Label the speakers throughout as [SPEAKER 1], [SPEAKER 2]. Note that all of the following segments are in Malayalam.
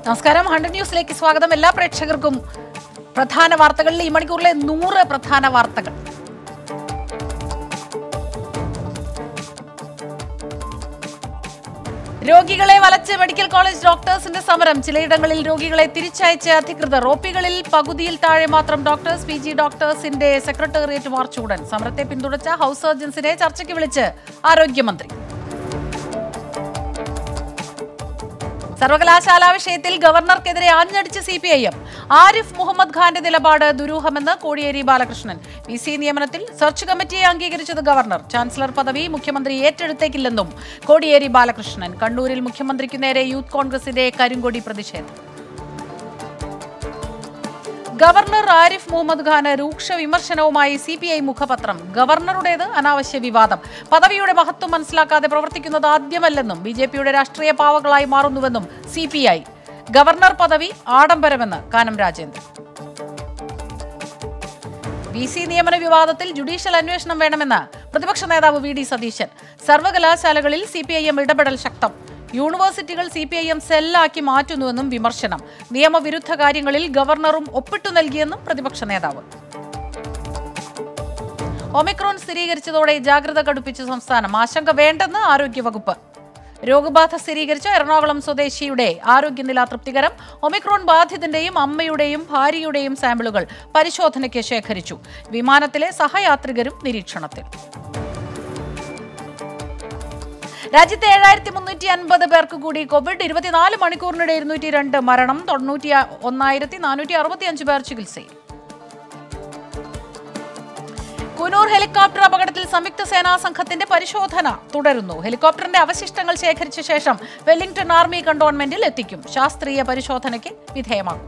[SPEAKER 1] നമസ്കാരം. 100 ന്യൂസിലേക്ക് സ്വാഗതം. എല്ലാ പ്രേക്ഷകർക്കും പ്രധാന വാർത്തകളിൽ ഈ മണിക്കൂറിലെ 100 പ്രധാന വാർത്തകൾ. രോഗികളെ വലച്ച് മെഡിക്കൽ കോളേജ് ഡോക്ടേഴ്സിന്റെ സമരം. ചിലയിടങ്ങളിൽ രോഗികളെ തിരിച്ചയച്ച അധികൃതർ. ഒപികളിൽ പകുതിയിൽ താഴെ മാത്രം ഡോക്ടേഴ്സ്. PG ഡോക്ടേഴ്സിന്റെ സെക്രട്ടേറിയറ്റ് മാർച്ച് ഉടൻ. സമരത്തെ പിന്തുണച്ച ഹൌസ് സർജൻസിനെ ചർച്ചയ്ക്ക് വിളിച്ച് ആരോഗ്യമന്ത്രി. സർവകലാശാല വിഷയത്തിൽ ഗവർണർക്കെതിരെ ആഞ്ഞടിച്ച് CPIM. ആരിഫ് മുഹമ്മദ് ഖാന്റെ നിലപാട് ദുരൂഹമെന്ന് കോടിയേരി ബാലകൃഷ്ണൻ. VC നിയമനത്തിൽ സെർച്ച് കമ്മിറ്റിയെ അംഗീകരിച്ചത് ഗവർണർ. ചാൻസലർ പദവി മുഖ്യമന്ത്രി ഏറ്റെടുത്തേക്കില്ലെന്നും കോടിയേരി ബാലകൃഷ്ണൻ. കണ്ണൂരിൽ മുഖ്യമന്ത്രിക്കു നേരെ യൂത്ത് കോൺഗ്രസിന്റെ കരിങ്കൊടി പ്രതിഷേധം. ഗവർണർ ആരിഫ് മുഹമ്മദ് ഖാന് രൂക്ഷ വിമർശനവുമായി CPI മുഖപത്രം. ഗവർണറുടേത് അനാവശ്യ വിവാദം. പദവിയുടെ മഹത്വം മനസ്സിലാക്കാതെ പ്രവർത്തിക്കുന്നത് ആദ്യമല്ലെന്നും BJPയുടെ രാഷ്ട്രീയ പാവകളായി മാറുന്നുവെന്നും CPI. ഗവർണർ പദവി ആഡംബരമെന്ന് കാനം രാജേന്ദ്രൻ. VC നിയമന വിവാദത്തിൽ ജുഡീഷ്യൽ അന്വേഷണം വേണമെന്ന് പ്രതിപക്ഷ നേതാവ് VD സതീശൻ. സർവകലാശാലകളിൽ CPIM ഇടപെടൽ ശക്തം. യൂണിവേഴ്സിറ്റികൾ CPIM സെല്ലാക്കി മാറ്റുന്നുവെന്നും വിമർശനം. നിയമവിരുദ്ധ കാര്യങ്ങളിൽ ഗവർണറും ഒപ്പിട്ടു നൽകിയെന്നും പ്രതിപക്ഷ നേതാവ്. ഒമിക്രോൺ സ്ഥിരീകരിച്ചതോടെ ജാഗ്രത കടുപ്പിച്ച സംസ്ഥാനം. ആശങ്ക വേണ്ടെന്ന് ആരോഗ്യവകുപ്പ്. രോഗബാധ സ്ഥിരീകരിച്ച എറണാകുളം സ്വദേശിയുടെ ആരോഗ്യനില തൃപ്തികരം. ഒമിക്രോൺ ബാധിതന്റെയും അമ്മയുടെയും ഭാര്യയുടെയും സാമ്പിളുകൾ പരിശോധനയ്ക്ക് ശേഖരിച്ചു. വിമാനത്തിലെ സഹയാത്രികരും നിരീക്ഷണത്തിൽ. രാജ്യത്തെ 7350 പേർക്ക് കൂടി കോവിഡ്. 24 മണിക്കൂറിനിടെ 202 മരണം. 91,465 പേർ ചികിത്സയിൽ. കുനൂർ ഹെലികോപ്റ്റർ അപകടത്തിൽ സംയുക്ത സേനാ സംഘത്തിന്റെ പരിശോധന തുടരുന്നു. ഹെലികോപ്റ്ററിന്റെ അവശിഷ്ടങ്ങൾ ശേഖരിച്ച ശേഷം വെല്ലിംഗ്ടൺ ആർമി കന്റോൺമെന്റിൽ എത്തിക്കും. ശാസ്ത്രീയ പരിശോധനയ്ക്ക് വിധേയമാകും.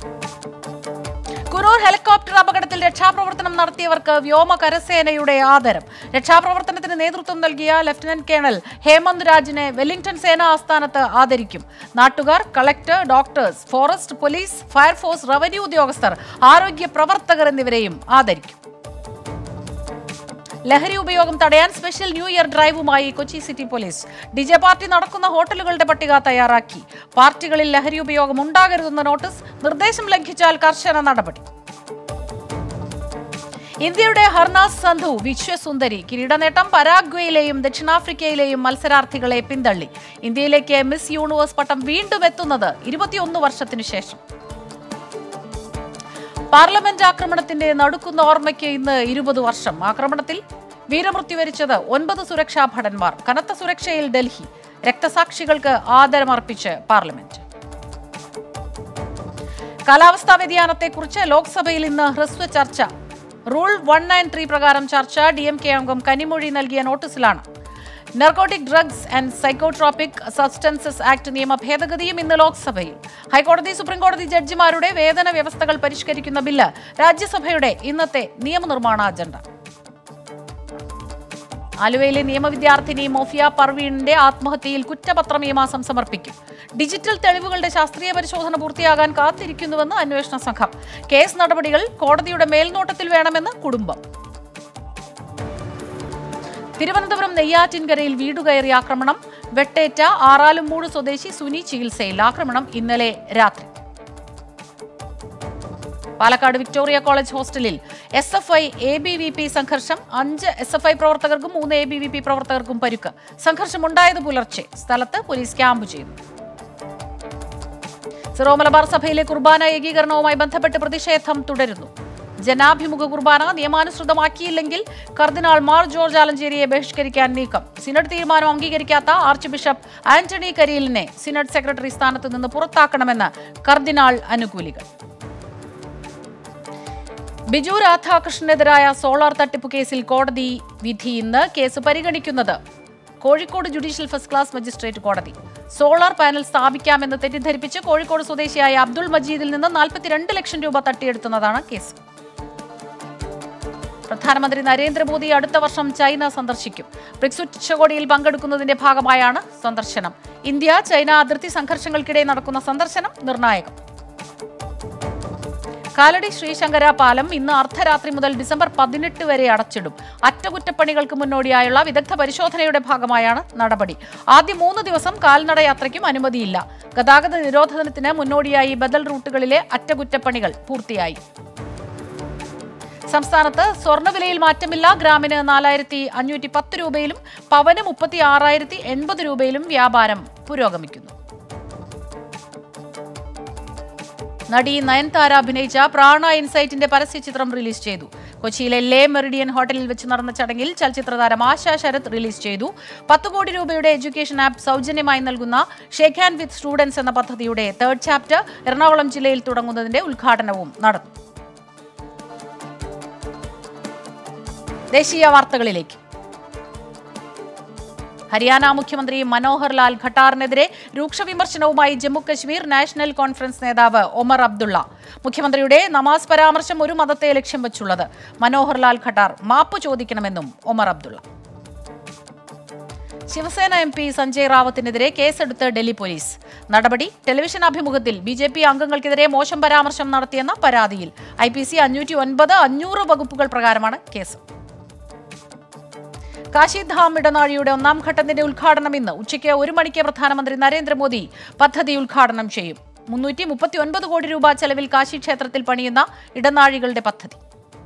[SPEAKER 1] കുനൂർ ഹെലികോപ്റ്റർ അപകടത്തിൽ രക്ഷാപ്രവർത്തനം നടത്തിയവർക്ക് വ്യോമ കരസേനയുടെ ആദരം. രക്ഷാപ്രവർത്തനത്തിന് നേതൃത്വം നൽകിയ ലഫ്റ്റനന്റ് കേണൽ ഹേമന്ത് രാജിനെ വെല്ലിംഗ്ടൺ സേനാ ആസ്ഥാനത്ത് ആദരിക്കും. നാട്ടുകാർ, collector, doctors, forest, police, fire force, revenue ഉദ്യോഗസ്ഥർ, ആരോഗ്യ പ്രവർത്തകർ എന്നിവരെയും ആദരിക്കും. ലഹരി ഉപയോഗം തടയാൻ സ്പെഷ്യൽ ന്യൂ ഇയർ ഡ്രൈവുമായി Kochi city police. DJ party നടക്കുന്ന ഹോട്ടലുകളുടെ പട്ടിക തയ്യാറാക്കി. പാർട്ടികളിൽ ലഹരി ഉപയോഗം ഉണ്ടാകരുതെന്ന നോട്ടീസ്. നിർദ്ദേശം ലംഘിച്ചാൽ കർശന നടപടി. ഇന്ത്യയുടെ ഹർനാസ് സന്ധു വിശ്വസുന്ദരി. കിരീടനേട്ടം പരാഗ്വേയിലെയും ദക്ഷിണാഫ്രിക്കയിലെയും മത്സരാർത്ഥികളെ പിന്തള്ളി. ഇന്ത്യയിലേക്ക് മിസ് യൂണിവേഴ്സ് പട്ടം വീണ്ടും എത്തുന്നത് 21 വർഷത്തിനു ശേഷം. പാർലമെന്റ് ആക്രമണത്തിന്റെ നടുക്കുന്ന ഓർമ്മയ്ക്ക് ഇന്ന് 20 വർഷം. ആക്രമണത്തിൽ വീരമൃത്യു വരിച്ചത് 9 സുരക്ഷാ ഭടന്മാർ. കനത്ത സുരക്ഷയിൽ ഡൽഹി. രക്തസാക്ഷികൾക്ക് ആദരമർപ്പിച്ച് പാർലമെന്റ്. കാലാവസ്ഥാ വ്യതിയാനത്തെക്കുറിച്ച് ലോക്സഭയിൽ ഇന്ന് ഹ്രസ്വ ചർച്ച. റൂൾ 193 പ്രകാരം ചർച്ച. DMK അംഗം കനിമൊഴി നൽകിയ നോട്ടീസിലാണ്. Narcotic drugs and psychotropic substances act നിയമ ഭേദഗതിയും ഇന്ന് ലോക്സഭയിൽ. ഹൈക്കോടതി, സുപ്രീംകോടതി ജഡ്ജിമാരുടെ വേതന വ്യവസ്ഥകൾ പരിഷ്കരിക്കുന്ന ബില്ല് രാജ്യസഭയുടെ ഇന്നത്തെ നിയമനിർമ്മാണ അജണ്ട. ആലുവയിലെ നിയമവിദ്യാർത്ഥിനി മോഫിയ പർവീണിന്റെ ആത്മഹത്യയിൽ കുറ്റപത്രം ഈ മാസം സമർപ്പിക്കും. ഡിജിറ്റൽ തെളിവുകളുടെ ശാസ്ത്രീയ പരിശോധന പൂർത്തിയാകാൻ കാത്തിരിക്കുന്നുവെന്ന് അന്വേഷണ സംഘം. കേസ് നടപടികൾ കോടതിയുടെ മേൽനോട്ടത്തിൽ വേണമെന്ന് കുടുംബം. തിരുവനന്തപുരം നെയ്യാറ്റിൻകരയിൽ വീടുകയറി ആക്രമണം. വെട്ടേറ്റ ആറാലുംമൂട് സ്വദേശി സുനി ചികിത്സയിൽ. ആക്രമണം ഇന്നലെ രാത്രി. പാലക്കാട് വിക്ടോറിയ കോളേജ് ഹോസ്റ്റലിൽ SFI ABVP സംഘർഷം. 5 SFI പ്രവർത്തകർക്കും 3 ABVP പ്രവർത്തകർക്കും പരിക്ക്. സംഘർഷമുണ്ടായത് പുലർച്ചെ. സ്ഥലത്ത് പോലീസ് ക്യാമ്പ് ചെയ്തു. സിറോ മലബാർ സഭയിലെ കുർബാന ഏകീകരണവുമായി ബന്ധപ്പെട്ട് പ്രതിഷേധം തുടരുന്നു. ജനാഭിമുഖ കുർബാന നിയമാനുസൃതമാക്കിയില്ലെങ്കിൽ കർദിനാൾ മാർ ജോർജ് ആലഞ്ചേരിയെ ബഹിഷ്കരിക്കാൻ നീക്കം. സിനഡ് തീരുമാനം അംഗീകരിക്കാത്ത ആർച്ച് ബിഷപ്പ് ആന്റണി കരിയിലിനെ സിനഡ് സെക്രട്ടറി സ്ഥാനത്ത് നിന്ന് പുറത്താക്കണമെന്ന് കർദിനാൾ അനുകൂലികൾ. ബിജു രാധാകൃഷ്ണനെതിരായ സോളാർ തട്ടിപ്പ് കേസിൽ കോടതി വിധി ഇന്ന്. കേസ് പരിഗണിക്കുന്നത് Kozhikode judicial first class magistrate കോടതി. സോളാർ പാനൽ സ്ഥാപിക്കാമെന്ന് തെറ്റിദ്ധരിപ്പിച്ച് കോഴിക്കോട് സ്വദേശിയായ അബ്ദുൾ മജീദിൽ നിന്ന് 42 ലക്ഷം രൂപ തട്ടിയെടുക്കുന്നതാണ് കേസ്. പ്രധാനമന്ത്രി നരേന്ദ്രമോദി അടുത്ത വർഷം ചൈന സന്ദർശിക്കും. ബ്രിക്സ് ഉച്ചകോടിയിൽ പങ്കെടുക്കുന്നതിന്റെ ഭാഗമായാണ് സന്ദർശനം. ഇന്ത്യ ചൈന അതിർത്തി സംഘർഷങ്ങൾക്കിടെ നടക്കുന്ന സന്ദർശനം നിർണായകം. കാലടി ശ്രീശങ്കര പാലം ഇന്ന് അർദ്ധരാത്രി മുതൽ ഡിസംബർ 18 വരെ അടച്ചിടും. അറ്റകുറ്റപ്പണികൾക്ക് മുന്നോടിയായുള്ള വിദഗ്ധ പരിശോധനയുടെ ഭാഗമായാണ് നടപടി. ആദ്യ 3 ദിവസം കാൽനടയാത്രയ്ക്കും അനുമതിയില്ല. ഗതാഗത നിരോധനത്തിന് മുന്നോടിയായി ബദൽ റൂട്ടുകളിലെ അറ്റകുറ്റപ്പണികൾ പൂർത്തിയായി. സംസ്ഥാനത്ത് സ്വർണ്ണവിലയിൽ മാറ്റമില്ല. ഗ്രാമിന് 4510 രൂപയിലും പവന് 36,080 രൂപയിലും വ്യാപാരം പുരോഗമിക്കുന്നു. നടി നയൻതാര അഭിനയിച്ച പ്രാണ ഇൻസൈറ്റിന്റെ പരസ്യചിത്രം റിലീസ് ചെയ്തു. കൊച്ചിയിലെ ലേ മെറിഡിയൻ ഹോട്ടലിൽ വെച്ച് നടന്ന ചടങ്ങിൽ ചലച്ചിത്രതാരം ആശ ശരത് റിലീസ് ചെയ്തു. 10 കോടി രൂപയുടെ എഡ്യൂക്കേഷൻ ആപ്പ് സൗജന്യമായി നൽകുന്ന ഷേക്ക് ഹാൻഡ് വിത്ത് സ്റ്റുഡൻസ് എന്ന പദ്ധതിയുടെ 3rd ചാപ്റ്റർ എറണാകുളം ജില്ലയിൽ തുടങ്ങുന്നതിന്റെ ഉദ്ഘാടനവും നടന്നു. ദേശീയ വാർത്തകളിലേക്ക്. ഹരിയാന മുഖ്യമന്ത്രി മനോഹർ ലാൽ ഖട്ടാറിനെതിരെ രൂക്ഷ വിമർശനവുമായി ജമ്മുകശ്മീർ നാഷണൽ കോൺഫറൻസ് നേതാവ് ഒമർ അബ്ദുള്ള. മുഖ്യമന്ത്രിയുടെ നമാസ് പരാമർശം ഒരു മതത്തെ ലക്ഷ്യം വെച്ചുള്ളത്. മനോഹർ ലാൽ ഖട്ടാർ മാപ്പ് ചോദിക്കണമെന്നും ഒമർ അബ്ദുള്ള. ശിവസേന MP സഞ്ജയ് റാവത്തിനെതിരെ കേസെടുത്ത് ഡൽഹി പോലീസ്. നടപടി ടെലിവിഷൻ അഭിമുഖത്തിൽ BJP അംഗങ്ങൾക്കെതിരെ മോശം പരാമർശം നടത്തിയെന്ന പരാതിയിൽ. IPC 509, 500 വകുപ്പുകൾ പ്രകാരമാണ് കേസ്. കാശിധാം ഇടനാഴിയുടെ 1ാം ഘട്ടത്തിന്റെ ഉദ്ഘാടനം ഇന്ന് ഉച്ചയ്ക്ക് 1 മണിക്ക് പ്രധാനമന്ത്രി നരേന്ദ്രമോദി പദ്ധതി ഉദ്ഘാടനം ചെയ്യും. 339 കോടി രൂപ ചെലവിൽ കാശി ക്ഷേത്രത്തിൽ പണിയുന്ന ഇടനാഴികളുടെ പദ്ധതി.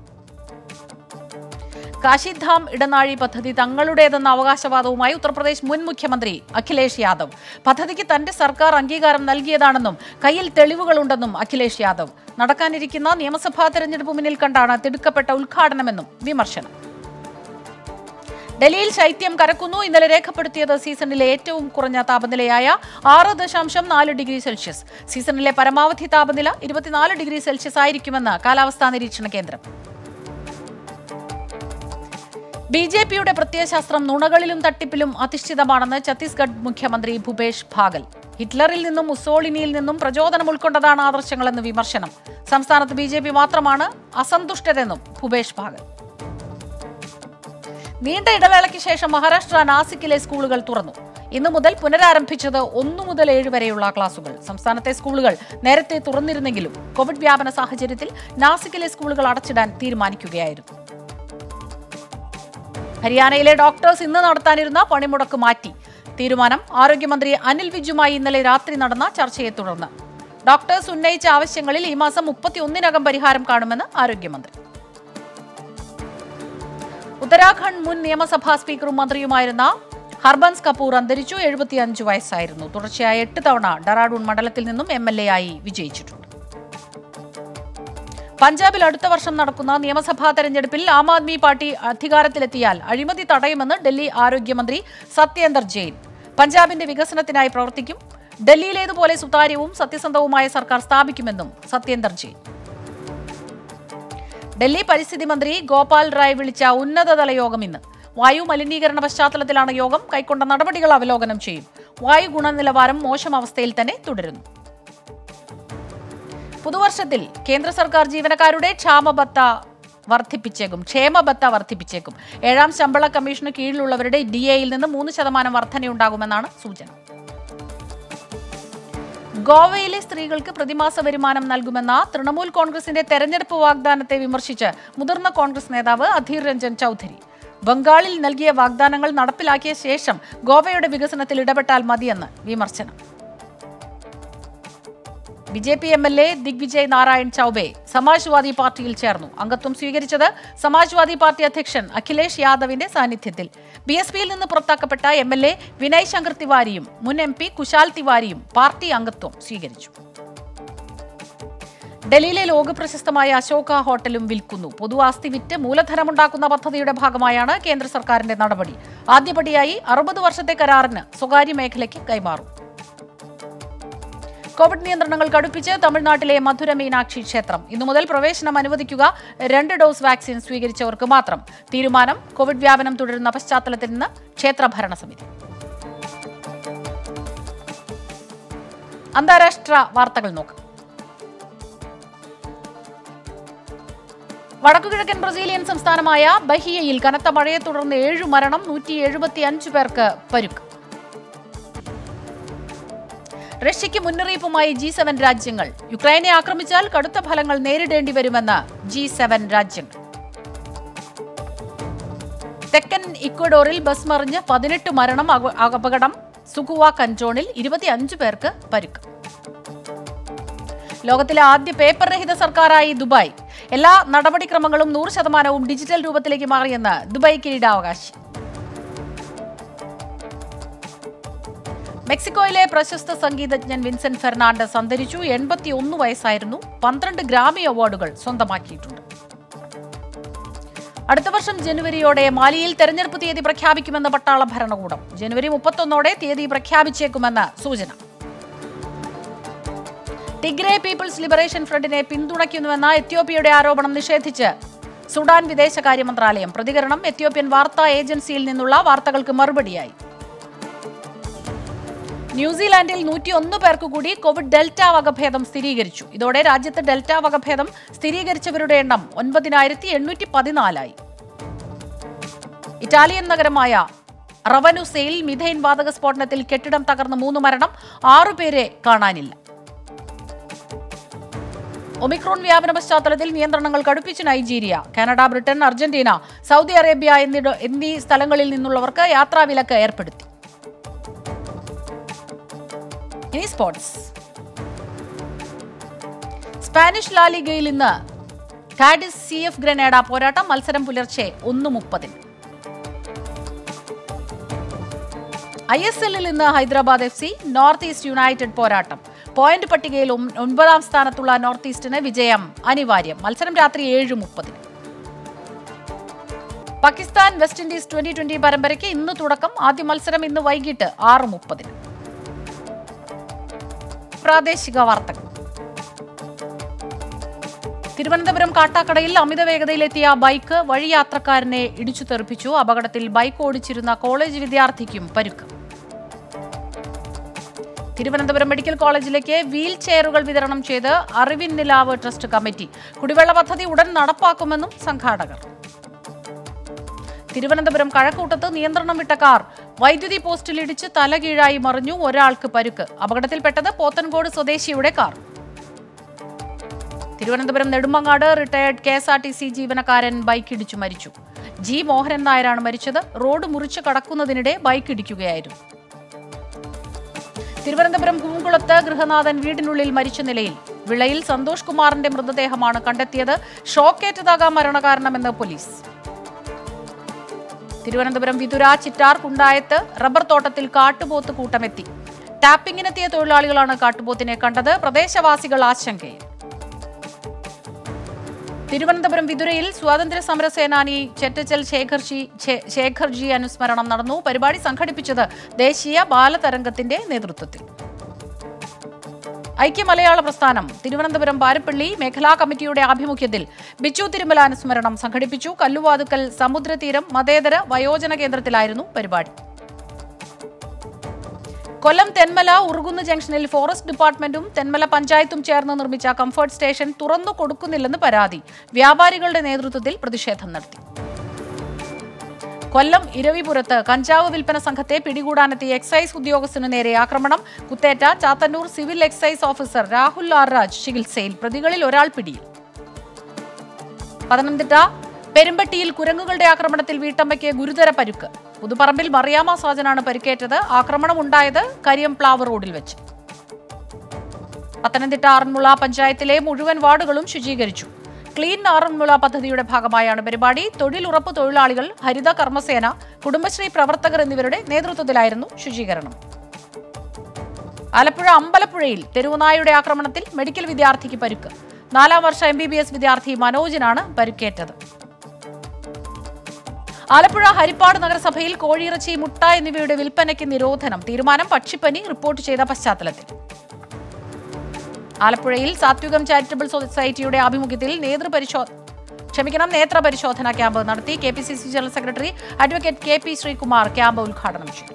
[SPEAKER 1] കാശിധാം ഇടനാഴി പദ്ധതി തങ്ങളുടേതെന്ന അവകാശവാദവുമായി ഉത്തർപ്രദേശ് മുൻ മുഖ്യമന്ത്രി അഖിലേഷ് യാദവ്. പദ്ധതിക്ക് തന്റെ സർക്കാർ അംഗീകാരം നൽകിയതാണെന്നും കയ്യിൽ തെളിവുകളുണ്ടെന്നും അഖിലേഷ് യാദവ്. നടക്കാനിരിക്കുന്ന നിയമസഭാ തെരഞ്ഞെടുപ്പ് മുന്നിൽ കണ്ടാണ് തിടുക്കപ്പെട്ട ഉദ്ഘാടനമെന്നും വിമർശനം. ഡൽഹിയിൽ ശൈത്യം കരക്കുന്നു. ഇന്നലെ രേഖപ്പെടുത്തിയത് സീസണിലെ ഏറ്റവും കുറഞ്ഞ താപനിലയായ 6.4 ഡിഗ്രി സെൽഷ്യസ്. സീസണിലെ പരമാവധി താപനില 24 ഡിഗ്രി സെൽഷ്യസ് ആയിരിക്കുമെന്ന് കാലാവസ്ഥാ നിരീക്ഷണ കേന്ദ്രം. BJPയുടെ പ്രത്യയശാസ്ത്രം നുണകളിലും തട്ടിപ്പിലും അധിഷ്ഠിതമാണെന്ന് ഛത്തീസ്ഗഡ് മുഖ്യമന്ത്രി ഭൂപേഷ് ഭാഗൽ. ഹിറ്റ്ലറിൽ നിന്നും മുസോളിനിയിൽ നിന്നും പ്രചോദനം ഉൾക്കൊണ്ടതാണ് ആദർശങ്ങളെന്ന് വിമർശനം. സംസ്ഥാനത്ത് BJP മാത്രമാണ് അസന്തുഷ്ടരെന്നും ഭൂപേഷ് ഭാഗൽ. നീണ്ട ഇടവേളയ്ക്ക് ശേഷം മഹാരാഷ്ട്ര നാസിക്കിലെ സ്കൂളുകൾ തുറന്നു. ഇന്നു മുതൽ പുനരാരംഭിച്ചത് 1 മുതൽ 7 വരെയുള്ള ക്ലാസുകൾ. സംസ്ഥാനത്തെ സ്കൂളുകൾ നേരത്തെ തുറന്നിരുന്നെങ്കിലും കോവിഡ് വ്യാപന സാഹചര്യത്തിൽ നാസിക്കിലെ സ്കൂളുകൾ അടച്ചിടാൻ തീരുമാനിക്കുകയായിരുന്നു. ഹരിയാനയിലെ ഡോക്ടേഴ്സ് ഇന്ന് നടത്താനിരുന്ന പണിമുടക്ക് മാറ്റി. തീരുമാനം ആരോഗ്യമന്ത്രി അനിൽ വിജുമായി ഇന്നലെ രാത്രി നടന്ന ചർച്ചയെ തുടർന്ന്. ഡോക്ടേഴ്സ് ഉന്നയിച്ച ആവശ്യങ്ങളിൽ ഈ മാസം 31-നകം പരിഹാരം കാണുമെന്ന് ആരോഗ്യമന്ത്രി. ഉത്തരാഖണ്ഡ് മുൻ നിയമസഭാ സ്പീക്കറും മന്ത്രിയുമായിരുന്ന ഹർബൻസ് കപൂർ അന്തരിച്ചു. 75 വയസ്സായിരുന്നു. തുടർച്ചയായ 8 തവണ ഡെറാഡൂൺ മണ്ഡലത്തിൽ നിന്നും MLA ആയി വിജയിച്ചിട്ടുണ്ട്. പഞ്ചാബിൽ അടുത്ത വർഷം നടക്കുന്ന നിയമസഭാ തെരഞ്ഞെടുപ്പിൽ ആം ആദ്മി പാർട്ടി അധികാരത്തിലെത്തിയാൽ അഴിമതി തടയുമെന്ന് ഡൽഹി ആരോഗ്യമന്ത്രി സത്യേന്ദർ ജെയിൻ. പഞ്ചാബിന്റെ വികസനത്തിനായി പ്രവർത്തിക്കും. ഡൽഹിയിലേതുപോലെ സുതാര്യവും സത്യസന്ധവുമായ സർക്കാർ സ്ഥാപിക്കുമെന്നും സത്യേന്ദർ ജെയിൻ. ഡൽഹി പരിസ്ഥിതി മന്ത്രി ഗോപാൽ റായ് വിളിച്ച ഉന്നതതല യോഗം ഇന്ന്. വായു മലിനീകരണ പശ്ചാത്തലത്തിലാണ് യോഗം. കൈക്കൊണ്ട നടപടികൾ അവലോകനം ചെയ്യും. വായു ഗുണനിലവാരം മോശം അവസ്ഥയിൽ തന്നെ തുടരുന്നു. പുതുവർഷത്തിൽ കേന്ദ്ര സർക്കാർ ജീവനക്കാരുടെ ക്ഷേമബത്ത വർദ്ധിപ്പിച്ചേക്കും. 7ാം ശമ്പള കമ്മീഷന് കീഴിലുള്ളവരുടെ DAയിൽ നിന്ന് 3% വർധനയുണ്ടാകുമെന്നാണ് സൂചന. ഗോവയിലെ സ്ത്രീകൾക്ക് പ്രതിമാസ വരുമാനം നൽകുമെന്ന തൃണമൂൽ കോൺഗ്രസിന്റെ തെരഞ്ഞെടുപ്പ് വാഗ്ദാനത്തെ വിമർശിച്ച് മുതിർന്ന കോൺഗ്രസ് നേതാവ് അധീർ രഞ്ജൻ ചൌധരി. ബംഗാളിൽ നൽകിയ വാഗ്ദാനങ്ങൾ നടപ്പിലാക്കിയ ശേഷം ഗോവയുടെ വികസനത്തിൽ ഇടപെട്ടാൽ മതിയെന്ന് വിമർശനം. BJP MLA ദിഗ്വിജയ് നാരായൺ ചൌബെ സമാജ്വാദി പാർട്ടിയിൽ ചേർന്നു. അംഗത്വം സ്വീകരിച്ചത് സമാജ്വാദി പാർട്ടി അധ്യക്ഷൻ അഖിലേഷ് യാദവിന്റെ സാന്നിധ്യത്തിൽ. BSPയിൽ നിന്ന് പുറത്താക്കപ്പെട്ട MLA വിനയ് ശങ്കർ തിവാരിയും മുൻ MP കുശാൽ തിവാരിയും പാർട്ടി അംഗത്വം സ്വീകരിച്ചു. ഡൽഹിയിലെ ലോകപ്രശസ്തമായ അശോക ഹോട്ടലും വിൽക്കുന്നു. പൊതു ആസ്തി വിറ്റ് മൂലധനമുണ്ടാക്കുന്ന പദ്ധതിയുടെ ഭാഗമായാണ് കേന്ദ്ര സർക്കാരിന്റെ നടപടി. ആദ്യപടിയായി 60 വർഷത്തെ കരാറിന് സ്വകാര്യ മേഖലയ്ക്ക് കൈമാറും. കോവിഡ് നിയന്ത്രണങ്ങൾ കടുപ്പിച്ച് തമിഴ്നാട്ടിലെ മധുര മീനാക്ഷി ക്ഷേത്രം. ഇന്നു മുതൽ പ്രവേശനം അനുവദിക്കുക 2 ഡോസ് വാക്സിൻ സ്വീകരിച്ചവർക്ക് മാത്രം. തീരുമാനം കോവിഡ് വ്യാപനം തുടരുന്ന പശ്ചാത്തലത്തിൽ നിന്ന് ക്ഷേത്ര ഭരണസമിതി. അന്താരാഷ്ട്ര വാർത്തകൾ നോക്കാം. വടക്കുകിഴക്കൻ ബ്രസീലിയൻ സംസ്ഥാനമായ ബഹിയയിൽ കനത്ത മഴയെ തുടർന്ന് 7 മരണം, 175 പേർക്ക് പരുക്ക്. റഷ്യയ്ക്ക് മുന്നറിയിപ്പുമായി G7 രാജ്യങ്ങൾ. യുക്രൈനെ ആക്രമിച്ചാൽ കടുത്ത ഫലങ്ങൾ നേരിടേണ്ടി വരുമെന്ന് G7 രാജ്യങ്ങൾ. തെക്കൻ ഇക്വഡോറിൽ ബസ് മറിഞ്ഞ് 18 മരണം. അപകടം സുകുവ കന്റോണിൽ 25 പേർക്ക് പരിക്ക്. ലോകത്തിലെ ആദ്യ പേപ്പർ രഹിത സർക്കാരായി ദുബായ്. എല്ലാ നടപടിക്രമങ്ങളും 100% ഡിജിറ്റൽ രൂപത്തിലേക്ക് മാറിയെന്ന് ദുബായ് കിരീടാവകാശി. മെക്സിക്കോയിലെ പ്രശസ്ത സംഗീതജ്ഞൻ വിൻസെന്റ് ഫെർണാണ്ടസ് അന്തരിച്ചു. 81 വയസ്സായിരുന്നു. 12 ഗ്രാമി അവാർഡുകൾ സ്വന്തമാക്കിയിട്ടുണ്ട്. അടുത്ത വർഷം ജനുവരിയോടെ മാലിയിൽ തെരഞ്ഞെടുപ്പ് തീയതി പ്രഖ്യാപിക്കുമെന്ന് പട്ടാള ഭരണകൂടം. ജനുവരി 31 തീയതി പ്രഖ്യാപിച്ചേക്കുമെന്ന് സൂചന. ടിഗ്രേ പീപ്പിൾസ് ലിബറേഷൻ ഫ്രണ്ടിനെ പിന്തുണയ്ക്കുന്നുവെന്ന എത്യോപ്യയുടെ ആരോപണം നിഷേധിച്ച് സുഡാൻ വിദേശകാര്യ മന്ത്രാലയം. പ്രതികരണം എത്യോപ്യൻ വാർത്താ ഏജൻസിയിൽ നിന്നുള്ള വാർത്തകൾക്ക് മറുപടിയായി. ന്യൂസിലാൻഡിൽ 101 പേർക്ക് കൂടി കോവിഡ് ഡെൽറ്റ വകഭേദം സ്ഥിരീകരിച്ചു. ഇതോടെ രാജ്യത്ത് ഡെൽറ്റ വകഭേദം സ്ഥിരീകരിച്ചവരുടെ എണ്ണം 9814 ഇറ്റാലിയൻ നഗരമായ റവനുസയിൽ മിഥൈൻ വാതക സ്ഫോടനത്തിൽ കെട്ടിടം തകർന്ന് 3 മരണം, 6 പേരെ കാണാനില്ല. ഒമിക്രോൺ വ്യാപന പശ്ചാത്തലത്തിൽ നിയന്ത്രണങ്ങൾ കടുപ്പിച്ച് Nigeria. Canada, Britain, Argentina, Saudi Arabia എന്നീ സ്ഥലങ്ങളിൽ നിന്നുള്ളവർക്ക് യാത്രാവിലക്ക് ഏർപ്പെടുത്തി. ഇനി സ്പോർട്സ്. സ്പാനിഷ് ലാലിഗയിൽ ഇന്ന് കാഡിസ് CF ഗ്രനേഡ പോരാട്ടം. മത്സരം പുലർച്ചെ 1:30. ISLൽ ഇന്ന് Hyderabad FC North East United പോരാട്ടം. പോയിന്റ് പട്ടികയിൽ 9ാം സ്ഥാനത്തുള്ള നോർത്ത് ഈസ്റ്റിന് വിജയം അനിവാര്യം. മത്സരം രാത്രി 7:30. പാകിസ്ഥാൻ വെസ്റ്റ് ഇൻഡീസ് T20 പരമ്പരയ്ക്ക് ഇന്ന് തുടക്കം. ആദ്യ മത്സരം ഇന്ന് വൈകിട്ട് 6:30. പ്രാദേശിക വാർത്തകൾ. തിരുവനന്തപുരം കാട്ടാക്കടയിൽ അമിത വേഗതയിലെത്തിയ ബൈക്ക് വഴിയാത്രക്കാരനെ ഇടിച്ചു തെറിപ്പിച്ചു. അപകടത്തിൽ ബൈക്ക് ഓടിച്ചിരുന്ന കോളേജ് വിദ്യാർത്ഥിക്കും പരിക്ക്. തിരുവനന്തപുരം മെഡിക്കൽ കോളേജിലേക്ക് വീൽ ചെയറുകൾ വിതരണം ചെയ്ത് അറിവിൻ നിലാവ് ട്രസ്റ്റ് കമ്മിറ്റി. കുടിവെള്ള പദ്ധതി ഉടൻ നടപ്പാക്കുമെന്നും സംഘാടകർ. തിരുവനന്തപുരം കഴക്കൂട്ടത്ത് നിയന്ത്രണം വിട്ട കാർ വൈദ്യുതി പോസ്റ്റിൽ ഇടിച്ച് തലകീഴായി മറിഞ്ഞു. ഒരാൾക്ക് പരുക്ക്. അപകടത്തിൽപ്പെട്ടത് പോത്തൻകോട് സ്വദേശിയുടെ car. Thiruvananthapuram Nedumangad retired KSRTC ജീവനക്കാരൻ ബൈക്ക് ഇടിച്ചു മരിച്ചു. G മോഹനൻ നായരാണ് മരിച്ചത്. റോഡ് മുറിച്ച് കടക്കുന്നതിനിടെ ബൈക്ക് ഇടിക്കുകയായിരുന്നു. തിരുവനന്തപുരം കൂങ്കുളത്ത് ഗൃഹനാഥൻ വീടിനുള്ളിൽ മരിച്ച നിലയിൽ. വിളയിൽ സന്തോഷ് കുമാറിന്റെ മൃതദേഹമാണ് കണ്ടെത്തിയത്. ഷോക്കേറ്റതാകാം മരണകാരണമെന്ന് പോലീസ്. തിരുവനന്തപുരം വിതുര ചിറ്റാർ കുണ്ടായത്ത് റബ്ബർ തോട്ടത്തിൽ കാട്ടുപോത്ത് കൂട്ടമെത്തി. ടാപ്പിംഗിനെത്തിയ തൊഴിലാളികളാണ് കാട്ടുപോത്തിനെ കണ്ടത്. പ്രദേശവാസികൾ ആശങ്കയിൽ. തിരുവനന്തപുരം വിതുരയിൽ സ്വാതന്ത്ര്യ സമര സേനാനി ചെറ്റച്ചൽ ശേഖർജി അനുസ്മരണം നടന്നു. പരിപാടി സംഘടിപ്പിച്ചത് ദേശീയ ബാലതരംഗത്തിന്റെ നേതൃത്വത്തിൽ. ഐക്യ മലയാള പ്രസ്ഥാനം തിരുവനന്തപുരം പാരപ്പള്ളി മേഖലാ കമ്മിറ്റിയുടെ ആഭിമുഖ്യത്തിൽ ബിച്ചു തിരുമല അനുസ്മരണം സംഘടിപ്പിച്ചു. കല്ലുവാതുക്കൽ സമുദ്രതീരം മതേതര വയോജന കേന്ദ്രത്തിലായിരുന്നു പരിപാടി. കൊല്ലം തെന്മല ഉറുകുന്ന് ജംഗ്ഷനിൽ ഫോറസ്റ്റ് ഡിപ്പാർട്ട്മെന്റും തെന്മല പഞ്ചായത്തും ചേർന്ന് നിർമ്മിച്ച കംഫർട്ട് സ്റ്റേഷൻ തുറന്നു കൊടുക്കുന്നില്ലെന്ന് പരാതി. വ്യാപാരികളുടെ നേതൃത്വത്തിൽ പ്രതിഷേധം നടത്തി. കൊല്ലം ഇരവിപുരത്ത് കഞ്ചാവ് വിൽപ്പന സംഘത്തെ പിടികൂടാനെത്തിയ എക്സൈസ് ഉദ്യോഗസ്ഥനു നേരെ ആക്രമണം. കുത്തേറ്റ Chathannoor civil excise officer Rahul R Raj ചികിത്സയിൽ. പ്രതികളിൽ ഒരാൾ പിടിയിൽ. പത്തനംതിട്ട പെരുമ്പട്ടിയിൽ കുരങ്ങുകളുടെ ആക്രമണത്തിൽ വീട്ടമ്മയ്ക്ക് ഗുരുതര പരുക്ക്. പുതുപ്പറമ്പിൽ മറിയാമ സാജനാണ് പരിക്കേറ്റത്. ആക്രമണമുണ്ടായത് കരിയംപ്ലാവ് റോഡിൽ വെച്ച്. പത്തനംതിട്ട ആറന്മുള പഞ്ചായത്തിലെ മുഴുവൻ വാർഡുകളും ശുചീകരിച്ചു. ക്ലീൻ ആറന്മുള പദ്ധതിയുടെ ഭാഗമായാണ് പരിപാടി. തൊഴിലുറപ്പ് തൊഴിലാളികൾ, ഹരിത കർമ്മസേന, കുടുംബശ്രീ പ്രവർത്തകർ എന്നിവരുടെ നേതൃത്വത്തിലായിരുന്നു ശുചീകരണം. ആലപ്പുഴ അമ്പലപ്പുഴയിൽ തെരുവുനായയുടെ ആക്രമണത്തിൽ മെഡിക്കൽ വിദ്യാർത്ഥിക്ക് പരുക്ക്. 4ാം വർഷ MBBS വിദ്യാർത്ഥി മനോജിനാണ് പരിക്കേറ്റത്. ആലപ്പുഴ ഹരിപ്പാട് നഗരസഭയിൽ കോഴിയിറച്ചി, മുട്ട എന്നിവയുടെ വിൽപ്പനയ്ക്ക് നിരോധനം. തീരുമാനം പക്ഷിപ്പനി റിപ്പോർട്ട് ചെയ്ത പശ്ചാത്തലത്തിൽ. ആലപ്പുഴയിൽ സാത്വികം ചാരിറ്റബിൾ സൊസൈറ്റിയുടെ ആഭിമുഖ്യത്തിൽ നേത്ര പരിശോധനാ ക്യാമ്പ് നടത്തി. KPCC general secretary advocate KP Sreekumar camp ഉദ്ഘാടനം ചെയ്തു.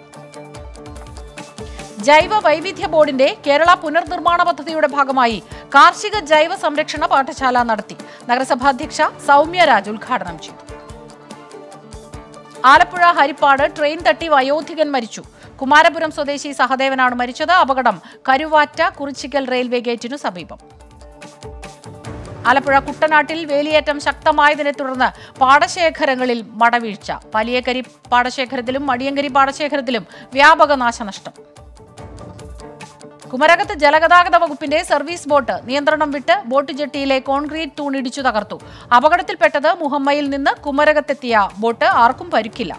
[SPEAKER 1] ജൈവ വൈവിധ്യ ബോർഡിന്റെ കേരള പുനർനിർമ്മാണ പദ്ധതിയുടെ ഭാഗമായി കാർഷിക ജൈവ സംരക്ഷണ പാഠശാല നടത്തി. നഗരസഭാ അധ്യക്ഷ സൗമ്യ രാജ് ഉദ്ഘാടനം ചെയ്തു. ആലപ്പുഴ ഹരിപ്പാട് ട്രെയിൻ തട്ടി വയോധികൻ മരിച്ചു. കുമാരപുരം സ്വദേശി സഹദേവനാണ് മരിച്ചത്. അപകടം കരുവാറ്റ കുറിച്ചിക്കൽ റെയിൽവേ ഗേറ്റിനു സമീപം. ആലപ്പുഴ കുട്ടനാട്ടിൽ വേലിയേറ്റം ശക്തമായതിനെ തുടർന്ന് പാടശേഖരങ്ങളിൽ മടവീഴ്ച. വലിയകരി പാടശേഖരത്തിലും മടിയങ്കരി പാടശേഖരത്തിലും വ്യാപക നാശനഷ്ടം. കുമരകത്ത് ജലഗതാഗത വകുപ്പിന്റെ സർവീസ് ബോട്ട് നിയന്ത്രണം വിട്ട് ബോട്ട് ജെട്ടിയിലെ കോൺക്രീറ്റ് തൂൺ ഇടിച്ചു തകർത്തു. അപകടത്തിൽപ്പെട്ടത് മുഹമ്മയിൽ നിന്ന് കുമരകത്തെത്തിയ ബോട്ട്. ആർക്കും പരിക്കില്ല.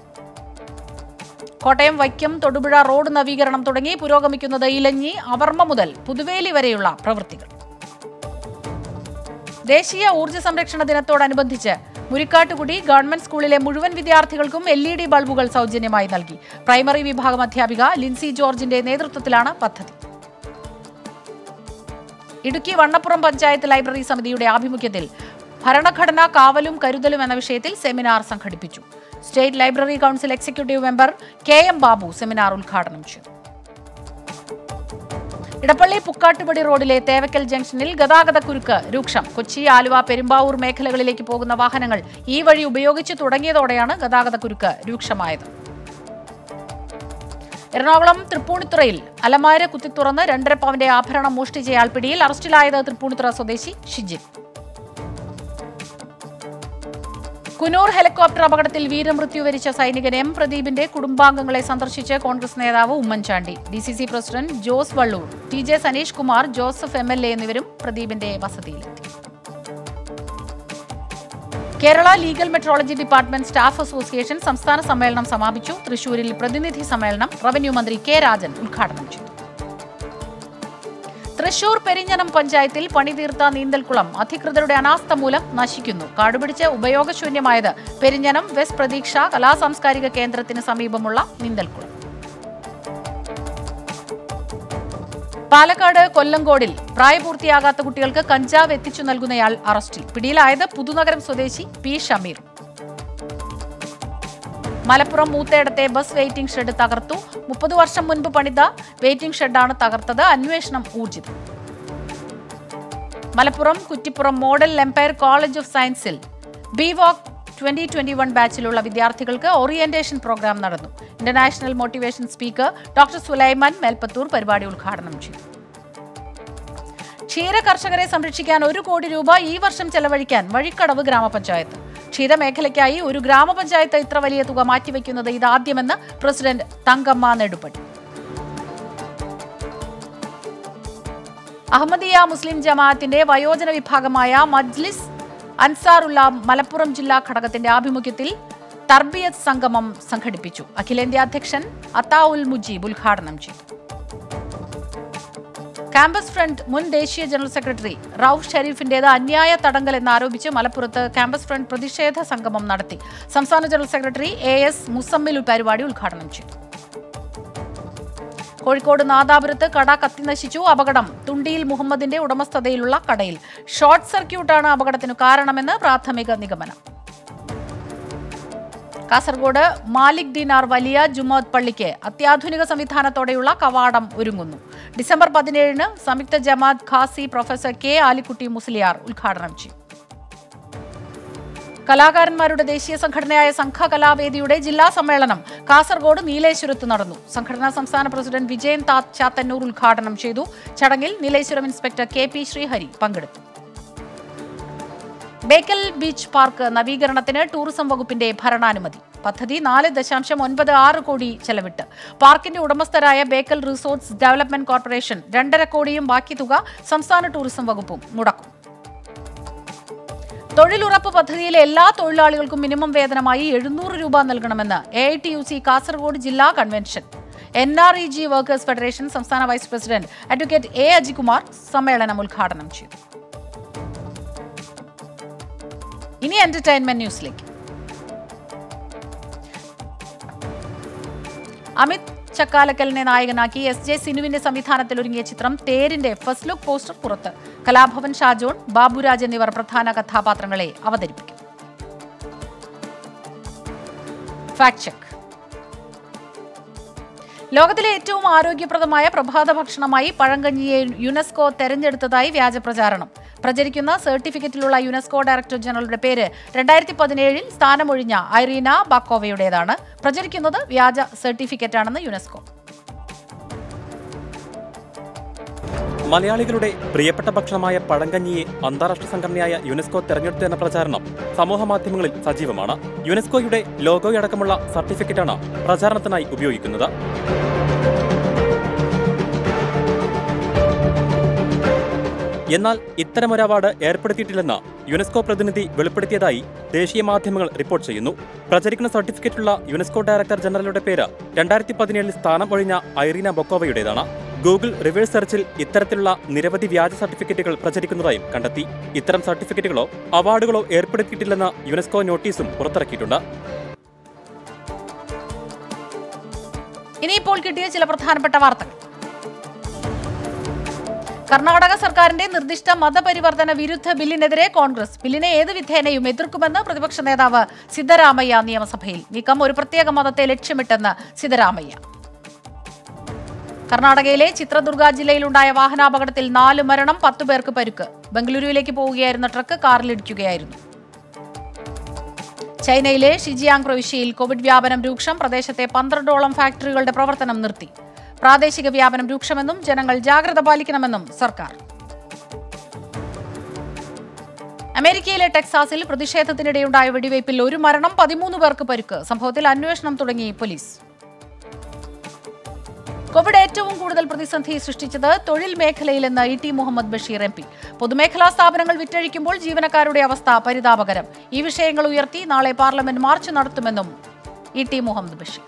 [SPEAKER 1] കോട്ടയം വൈക്കം തൊടുപുഴ റോഡ് നവീകരണം തുടങ്ങി പുരോഗമിക്കുന്നത്. ഇലഞ്ഞി അവർമ്മ മുതൽ പുതുവേലി വരെയുള്ള പ്രവൃത്തികൾ. ദേശീയ ഊർജ്ജ സംരക്ഷണ ദിനത്തോടനുബന്ധിച്ച് മുരിക്കാട്ടുകുടി ഗവൺമെന്റ് സ്കൂളിലെ മുഴുവൻ വിദ്യാർത്ഥികൾക്കും LED ബൾബുകൾ സൗജന്യമായി നൽകി. പ്രൈമറി വിഭാഗം അധ്യാപിക ലിൻസി ജോർജിന്റെ നേതൃത്വത്തിലാണ് പദ്ധതി. ഇടുക്കി വണ്ണപ്പുറം പഞ്ചായത്ത് ലൈബ്രറി സമിതിയുടെ ആഭിമുഖ്യത്തിൽ ഭരണഘടന കാവലും കരുതലും എന്ന വിഷയത്തിൽ സെമിനാർ സംഘടിപ്പിച്ചു. State library council executive member KM Babu seminar ഉദ്ഘാടനം ചെയ്തു. ഇടപ്പള്ളി പുക്കാട്ടുപടി റോഡിലെ തേവക്കൽ ജംഗ്ഷനിൽ ഗതാഗതക്കുരുക്ക് രൂക്ഷം. കൊച്ചി, ആലുവ, പെരുമ്പാവൂർ മേഖലകളിലേക്ക് പോകുന്ന വാഹനങ്ങൾ ഈ വഴി ഉപയോഗിച്ചു തുടങ്ങിയതോടെയാണ് ഗതാഗതക്കുരുക്ക് രൂക്ഷമായത്. എറണാകുളം തൃപ്പൂണിത്തുറയിൽ അലമാര കുത്തിത്തുറന്ന് 2.5 പവന്റെ ആഭരണം മോഷ്ടിച്ചയാൾ പിടിയിൽ. അറസ്റ്റിലായത് തൃപ്പൂണിത്തുറ സ്വദേശി ഷിജിൻ. കുനൂർ ഹെലികോപ്റ്റർ അപകടത്തിൽ വീരമൃത്യു വരിച്ച സൈനികൻ M പ്രദീപിന്റെ കുടുംബാംഗങ്ങളെ സന്ദർശിച്ച് കോൺഗ്രസ് നേതാവ് Oommen Chandy. DCC president Jose Vallur, TJ Saneesh Kumar, Joseph MLA എന്നിവരും പ്രദീപിന്റെ വസതിയിലെത്തി. Kerala legal metrology department staff association സംസ്ഥാന സമ്മേളനം സമാപിച്ചു. തൃശൂരിൽ പ്രതിനിധി സമ്മേളനം റവന്യൂ മന്ത്രി K രാജൻ ഉദ്ഘാടനം ചെയ്തു. തൃശൂർ പെരിഞ്ഞനം പഞ്ചായത്തിൽ പണിതീർത്ത നീന്തൽക്കുളം അധികൃതരുടെ അനാസ്ഥ മൂലം നശിക്കുന്നു. കാടുപിടിച്ച് ഉപയോഗശൂന്യമായത് പെരിഞ്ഞനം വെസ്റ്റ് പ്രതീക്ഷ കലാസാംസ്കാരിക കേന്ദ്രത്തിന് സമീപമുള്ള നീന്തൽക്കുളം. പാലക്കാട് കൊല്ലങ്കോടിൽ പ്രായപൂർത്തിയാകാത്ത കുട്ടികൾക്ക് കഞ്ചാവ് എത്തിച്ചു നൽകുന്നയാൾ അറസ്റ്റിൽ. പിടിയിലായത് പുതുനഗരം സ്വദേശി P ഷമീർ. മലപ്പുറം മൂത്തേടത്തെ ബസ് വെയിറ്റിംഗ് ഷെഡ് തകർത്തു. 30 വർഷം മുൻപ് പണിത വെയിറ്റിംഗ് ഷെഡാണ് തകർത്തത്. അന്വേഷണം ഊർജിതം. Malappuram Kuttippuram model empire college of സയൻസിൽ BVOC 2021 ബാച്ചിലുള്ള വിദ്യാർത്ഥികൾക്ക് ഓറിയന്റേഷൻ പ്രോഗ്രാം നടന്നു. International motivation speaker doctor Sulaiman Melpathur പരിപാടി ഉദ്ഘാടനം ചെയ്തു. ക്ഷീര കർഷകരെ സംരക്ഷിക്കാൻ 1 കോടി രൂപ ഈ വർഷം ചെലവഴിക്കാൻ വഴിക്കടവ് ഗ്രാമപഞ്ചായത്ത്. ക്ഷീരമേഖലയ്ക്കായി ഒരു ഗ്രാമപഞ്ചായത്ത് ഇത്ര വലിയ തുക മാറ്റിവെക്കുന്നത് ഇതാദ്യമെന്ന് പ്രസിഡന്റ് തങ്കമ്മ നെടുപ്പടി. അഹമ്മദിയ മുസ്ലിം ജമാഅത്തിന്റെ വയോജന വിഭാഗമായ മജ്ലിസ് അൻസാറുള്ള മലപ്പുറം ജില്ലാ ഘടകത്തിന്റെ ആഭിമുഖ്യത്തിൽ തർബിയത്ത് സംഗമം സംഘടിപ്പിച്ചു. അഖിലേന്ത്യാ അധ്യക്ഷൻ അത്താഉൽ മുജീബ് ഉദ്ഘാടനം ചെയ്തു. ക്യാമ്പസ് ഫ്രണ്ട് മുൻ ദേശീയ ജനറൽ സെക്രട്ടറി റൌഫ് ഷെരീഫിന്റേത് അന്യായ തടങ്കൽ എന്നാരോപിച്ച് മലപ്പുറത്ത് ക്യാമ്പസ് ഫ്രണ്ട് പ്രതിഷേധ സംഗമം നടത്തി. സംസ്ഥാന ജനറൽ സെക്രട്ടറി AS മുസമ്മിൽ പരിപാടി ഉദ്ഘാടനം ചെയ്തു. കോഴിക്കോട് നാദാപുരത്ത് കട കത്തിനശിച്ചു. അപകടം തുണ്ടിയിൽ മുഹമ്മദിന്റെ ഉടമസ്ഥതയിലുള്ള കടയിൽ. ഷോർട്ട് സർക്യൂട്ടാണ് അപകടത്തിനു കാരണമെന്ന് പ്രാഥമിക നിഗമനം. കാസർഗോഡ് മാലിക് ദിനാർ വലിയ ജുമുഅത്ത് പള്ളിക്ക് അത്യാധുനിക സംവിധാനത്തോടെയുള്ള കവാടം ഒരുങ്ങുന്നു. ഡിസംബർ 17 സംയുക്ത ജമാഅത്ത് ഖാസി പ്രൊഫസർ K ആലിക്കുട്ടി മുസ്ലിയാർ ഉദ്ഘാടനം ചെയ്യും. കലാകാരന്മാരുടെ ദേശീയ സംഘടനയായ സംഘകലാവേദിയുടെ ജില്ലാ സമ്മേളനം കാസർഗോഡ് നീലേശ്വരത്ത് നടന്നു. സംഘടനാ സംസ്ഥാന പ്രസിഡന്റ് വിജയൻ ചാത്തന്നൂർ ഉദ്ഘാടനം ചെയ്തു. ചടങ്ങിൽ നീലേശ്വരം ഇൻസ്പെക്ടർ KP ശ്രീഹരി പങ്കെടുത്തു. ബേക്കൽ ബീച്ച് പാർക്ക് നവീകരണത്തിന് ടൂറിസം വകുപ്പിന്റെ ഭരണാനുമതി. പദ്ധതി 4.96 കോടി ചെലവിട്ട്. പാർക്കിന്റെ ഉടമസ്ഥരായ ബേക്കൽ റിസോർട്ട്സ് ഡെവലപ്മെന്റ് കോർപ്പറേഷൻ 2.5 കോടിയും ബാക്കി തുക സംസ്ഥാന ടൂറിസം വകുപ്പും മുടക്കും. തൊഴിലുറപ്പ് പദ്ധതിയിലെ എല്ലാ തൊഴിലാളികൾക്കും മിനിമം വേതനമായി 700 രൂപ നൽകണമെന്ന് AITUC കാസർഗോഡ് ജില്ലാ കൺവെൻഷൻ. NREG വർക്കേഴ്സ് ഫെഡറേഷൻ സംസ്ഥാന vice president advocate A Ajikumar സമ്മേളനം ഉദ്ഘാടനം ചെയ്തു. ഇനി എന്റർടൈൻമെന്റ് ന്യൂസിലേക്ക്. അമിത് ചക്കാലക്കലിനെ നായകനാക്കി SJ സിനുവിന്റെ സംവിധാനത്തിൽ ഒരുങ്ങിയ ചിത്രം തേരിന്റെ ഫസ്റ്റ് ലുക്ക് പോസ്റ്റർ പുറത്ത്. കലാഭവൻ ഷാജോൺ, ബാബുരാജ് എന്നിവർ പ്രധാന കഥാപാത്രങ്ങളെ അവതരിപ്പിക്കും. Fact check. ലോകത്തിലെ ഏറ്റവും ആരോഗ്യപ്രദമായ പ്രഭാത ഭക്ഷണമായി പഴങ്കഞ്ഞിയെ യുനെസ്കോ തെരഞ്ഞെടുത്തതായി വ്യാജ പ്രചാരണം. പ്രചരിക്കുന്ന സർട്ടിഫിക്കറ്റിലുള്ള യുനെസ്കോ ഡയറക്ടർ ജനറലുടെ പേര് 2017 സ്ഥാനമൊഴിഞ്ഞ ഐറീന ബക്കോവയുടേതാണ്. പ്രചരിക്കുന്നത് വ്യാജ സർട്ടിഫിക്കറ്റാണെന്ന് യുനെസ്കോ.
[SPEAKER 2] മലയാളികളുടെ പ്രിയപ്പെട്ട ഭക്ഷണമായ പഴങ്കഞ്ഞിയെ അന്താരാഷ്ട്ര സംഘടനയായ യുനെസ്കോ തെരഞ്ഞെടുത്തു എന്ന പ്രചാരണം സമൂഹമാധ്യമങ്ങളിൽ സജീവമാണ്. യുനെസ്കോയുടെ ലോഗോയടക്കമുള്ള സർട്ടിഫിക്കറ്റാണ് പ്രചാരണത്തിനായി ഉപയോഗിക്കുന്നത്. എന്നാൽ ഇത്തരമൊരു അവാർഡ് ഏർപ്പെടുത്തിയിട്ടില്ലെന്ന് യുനെസ്കോ പ്രതിനിധി വെളിപ്പെടുത്തിയതായി ദേശീയ മാധ്യമങ്ങൾ റിപ്പോർട്ട് ചെയ്യുന്നു. പ്രചരിക്കുന്ന സർട്ടിഫിക്കറ്റുള്ള യുനെസ്കോ ഡയറക്ടർ ജനറലുടെ പേര് 2017 സ്ഥാനം ഒഴിഞ്ഞ ഐറീന ബൊക്കോവയുടേതാണ്. ഗൂഗിൾ റിവേഴ്സ് സെർച്ചിൽ ഇത്തരത്തിലുള്ള നിരവധി വ്യാജ സർട്ടിഫിക്കറ്റുകൾ പ്രചരിക്കുന്നതായും കണ്ടെത്തി. ഇത്തരം സർട്ടിഫിക്കറ്റുകളോ അവാർഡുകളോ ഏർപ്പെടുത്തിയിട്ടില്ലെന്ന് യുനെസ്കോ നോട്ടീസും പുറത്തിറക്കിയിട്ടുണ്ട്.
[SPEAKER 1] ഇനിയിപ്പോൾ കിട്ടിയ ചില പ്രധാനപ്പെട്ട വാർത്തകൾ. കർണാടക സർക്കാരിന്റെ നിർദ്ദിഷ്ട മതപരിവർത്തന വിരുദ്ധ ബില്ലിനെതിരെ കോൺഗ്രസ്. ബില്ലിനെ ഏത് വിധേനയും എതിർക്കുമെന്ന് പ്രതിപക്ഷ നേതാവ് സിദ്ധരാമയ്യ നിയമസഭയിൽ. നീക്കം ഒരു പ്രത്യേക മതത്തെ ലക്ഷ്യമിട്ടെന്ന് സിദ്ധരാമയ്യ. കർണാടകയിലെ ചിത്രദുർഗ ജില്ലയിലുണ്ടായ വാഹനാപകടത്തിൽ 4 മരണം, 10 പേർക്ക് പരുക്ക്. ബംഗളൂരുവിലേക്ക് പോവുകയായിരുന്ന ട്രക്ക് കാറിലിടിക്കുകയായിരുന്നു. ചൈനയിലെ ഷിജിയാങ് പ്രവിശ്യയിൽ കോവിഡ് വ്യാപനം രൂക്ഷം. പ്രദേശത്തെ 12ഓളം ഫാക്ടറികളുടെ പ്രവർത്തനം നിർത്തി. പ്രാദേശിക വ്യാപനം രൂക്ഷമെന്നും ജനങ്ങൾ ജാഗ്രത പാലിക്കണമെന്നും സർക്കാർ. അമേരിക്കയിലെ ടെക്സാസിൽ പ്രതിഷേധത്തിനിടെയുണ്ടായ വെടിവയ്പിൽ 1 മരണം, 13 പേർക്ക് പരുക്ക്. സംഭവത്തിൽ അന്വേഷണം തുടങ്ങി പോലീസ്. കോവിഡ് ഏറ്റവും കൂടുതൽ പ്രതിസന്ധി സൃഷ്ടിച്ചത് തൊഴിൽ മേഖലയിലെന്ന് E T Muhammad Basheer MP. പൊതുമേഖലാ സ്ഥാപനങ്ങൾ വിറ്റഴിക്കുമ്പോൾ ജീവനക്കാരുടെ അവസ്ഥ പരിതാപകരം. ഈ വിഷയങ്ങൾ ഉയർത്തി നാളെ പാർലമെന്റ് മാർച്ച് നടത്തുമെന്നും ഇ ടി മുഹമ്മദ് ബഷീർ.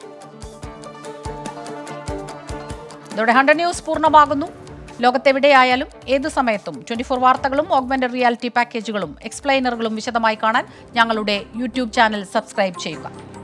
[SPEAKER 1] ഇതോടെ 100 ന്യൂസ് പൂർണ്ണമാകുന്നു. ലോകത്തെവിടെയായാലും ഏതു സമയത്തും 24 വാർത്തകളും ഓഗ്മെന്റഡ് റിയാലിറ്റി പാക്കേജുകളും എക്സ്പ്ലെയിനറുകളും വിശദമായി കാണാൻ ഞങ്ങളുടെ യൂട്യൂബ് ചാനൽ സബ്സ്ക്രൈബ് ചെയ്യുക.